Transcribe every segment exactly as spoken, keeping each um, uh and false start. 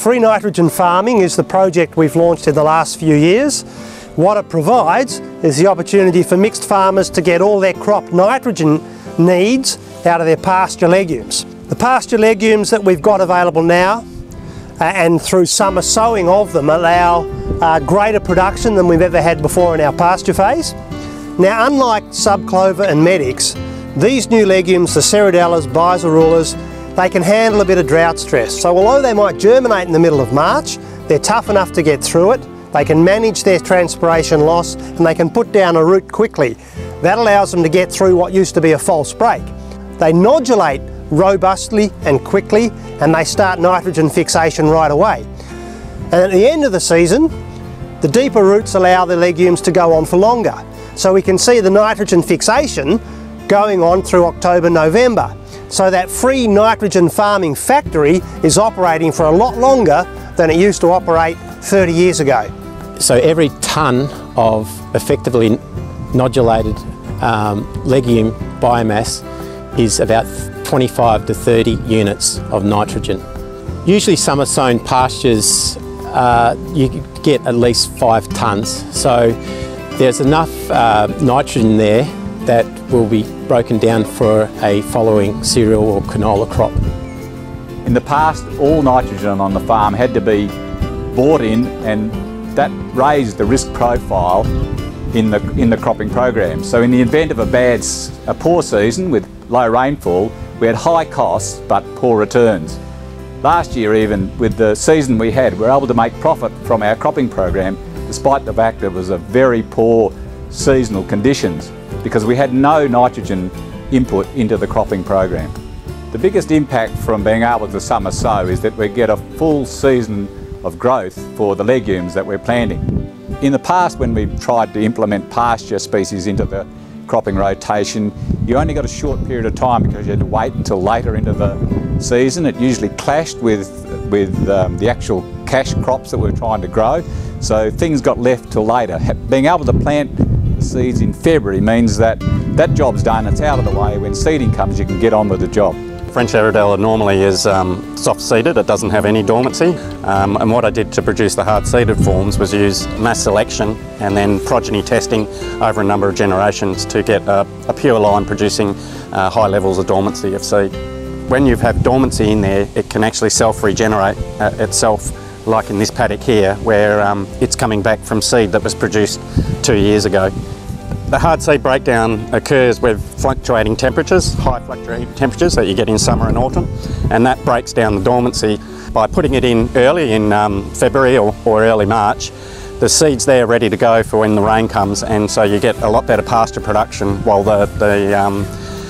Free nitrogen farming is the project we've launched in the last few years. What it provides is the opportunity for mixed farmers to get all their crop nitrogen needs out of their pasture legumes. The pasture legumes that we've got available now uh, and through summer sowing of them allow uh, greater production than we've ever had before in our pasture phase. Now, unlike subclover and medics, these new legumes, the ceredellas, bisarulas, they can handle a bit of drought stress. So although they might germinate in the middle of March, they're tough enough to get through it. They can manage their transpiration loss and they can put down a root quickly. That allows them to get through what used to be a false break. They nodulate robustly and quickly and they start nitrogen fixation right away. And at the end of the season, the deeper roots allow the legumes to go on for longer. So we can see the nitrogen fixation going on through October, November. So that free nitrogen farming factory is operating for a lot longer than it used to operate thirty years ago. So every tonne of effectively nodulated um, legume biomass is about twenty-five to thirty units of nitrogen. Usually summer sown pastures, uh, you get at least five tonnes. So there's enough uh, nitrogen there that will be broken down for a following cereal or canola crop. In the past, all nitrogen on the farm had to be bought in, and that raised the risk profile in the, in the cropping program. So in the event of a bad, a poor season with low rainfall, we had high costs but poor returns. Last year, even with the season we had, we were able to make profit from our cropping program despite the fact that it was a very poor seasonal conditions, because we had no nitrogen input into the cropping program. The biggest impact from being able to summer sow is that we get a full season of growth for the legumes that we're planting. In the past, when we've tried to implement pasture species into the cropping rotation, you only got a short period of time because you had to wait until later into the season. It usually clashed with, with um, the actual cash crops that we're trying to grow, so things got left till later. Being able to plant the seeds in February means that that job's done, it's out of the way. When seeding comes, you can get on with the job. French Iredella normally is um, soft-seeded, it doesn't have any dormancy, um, and what I did to produce the hard-seeded forms was use mass selection and then progeny testing over a number of generations to get a, a pure line producing uh, high levels of dormancy of seed. When you have dormancy in there, it can actually self-regenerate uh, itself, like in this paddock here, where um, it's coming back from seed that was produced two years ago. The hard seed breakdown occurs with fluctuating temperatures, high fluctuating temperatures that you get in summer and autumn, and that breaks down the dormancy. By putting it in early in um, February or, or early March, the seed's there ready to go for when the rain comes, and so you get a lot better pasture production while the, the, um,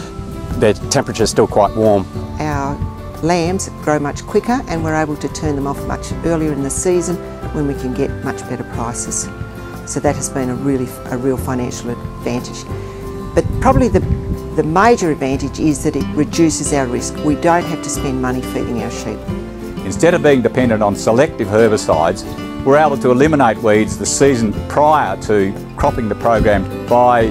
the temperature's still quite warm. Our lambs grow much quicker and we're able to turn them off much earlier in the season when we can get much better prices. So that has been a really a real financial advantage. But probably the, the major advantage is that it reduces our risk. We don't have to spend money feeding our sheep. Instead of being dependent on selective herbicides, we're able to eliminate weeds the season prior to cropping the program by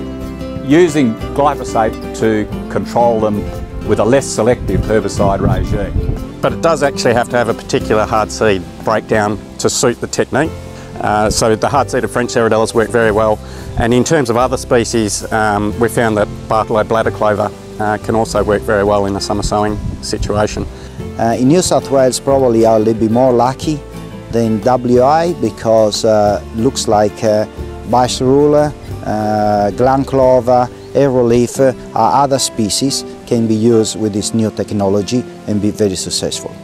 using glyphosate to control them with a less selective herbicide regime. But it does actually have to have a particular hard seed breakdown to suit the technique. Uh, so the hard-seeded French Iredellas work very well, and in terms of other species, um, we found that Bartolo bladder clover uh, can also work very well in a summer sowing situation. Uh, in New South Wales, probably I'll be more lucky than W I because uh, looks like uh, bicerula, uh, gland clover, arrowleaf, uh, other species can be used with this new technology and be very successful.